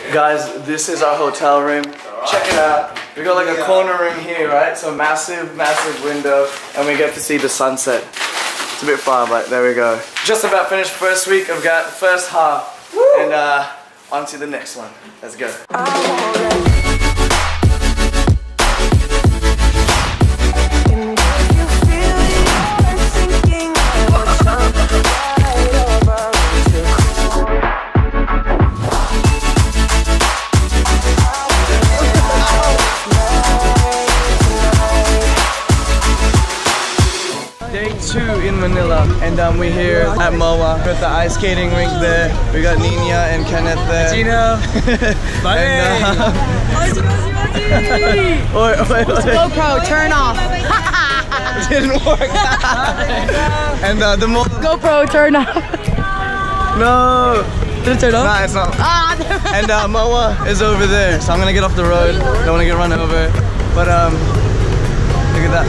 Guys, this is our hotel room. Check it out. We got like a corner room here, right? So massive, massive window, and we get to see the sunset. It's a bit far, but there we go. Just about finished first week. I've got the first half, and on to the next one. Let's go. Day 2 in Manila, and we're here at MOA. We're at the ice skating rink there. We got Nina and Kenneth there. Cheno. Bye. GoPro, turn off. Didn't work. And the GoPro, turn off. No. Did it turn off? Nah, it's not. And MOA is over there, so I'm gonna get off the road. Don't want to get run over. But look at that.